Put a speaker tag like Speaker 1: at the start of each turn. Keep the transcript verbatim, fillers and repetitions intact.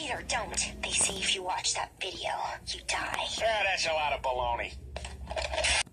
Speaker 1: Eat or don't. They say if you watch that video, you die.
Speaker 2: Yeah, that's a lot of baloney.